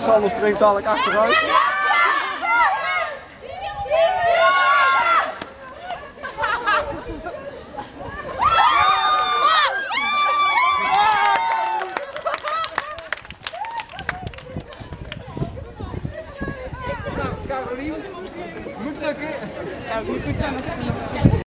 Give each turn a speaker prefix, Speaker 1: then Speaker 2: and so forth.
Speaker 1: Sander springt dadelijk achteruit.
Speaker 2: Carolien, moet lukken. Zou het niet goed zijn als ik